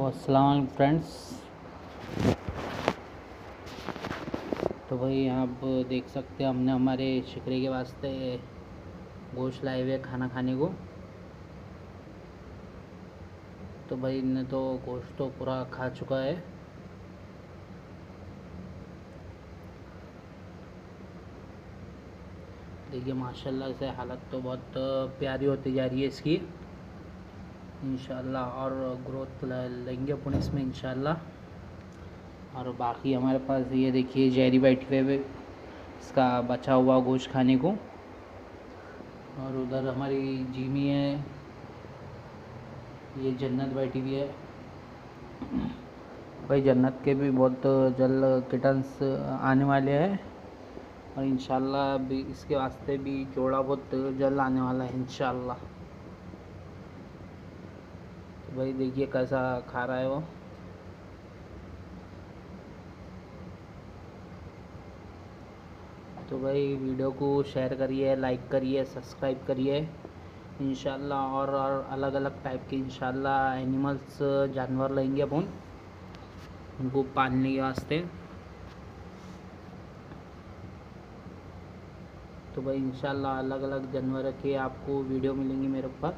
अस्सलाम वालेकुम फ्रेंड्स। तो भाई आप देख सकते हैं हमने हमारे शिकरे के वास्ते गोश्त लाए हुए खाना खाने को। तो भाई इनने तो गोश्त तो पूरा खा चुका है। देखिए माशाल्लाह से हालत तो बहुत प्यारी होती जा रही है इसकी इंशाल्लाह, और ग्रोथ लेंगे अपन इसमें इंशाल्लाह। और बाकी हमारे पास ये देखिए जहरी बैठे हुए इसका बचा हुआ गोश्त खाने को। और उधर हमारी जीमी है, ये जन्नत बैठी हुई है। भाई जन्नत के भी बहुत जल्द किटन्स आने वाले हैं और इंशाल्लाह भी इसके वास्ते भी जोड़ा बहुत जल्द आने वाला है इंशाल्लाह। तो भाई देखिए कैसा खा रहा है वो। तो भाई वीडियो को शेयर करिए, लाइक करिए, सब्सक्राइब करिए इंशाल्लाह। और अलग अलग टाइप के इंशाल्लाह एनिमल्स जानवर लेंगे अपन उनको पालने के वास्ते। तो भाई इंशाल्लाह अलग अलग जानवर के आपको वीडियो मिलेंगी मेरे ऊपर।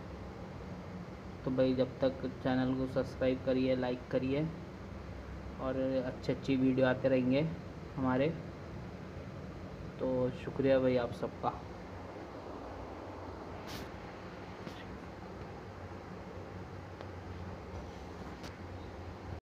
तो भाई जब तक चैनल को सब्सक्राइब करिए, लाइक करिए, और अच्छी वीडियो आते रहेंगे हमारे। तो शुक्रिया भाई आप सबका।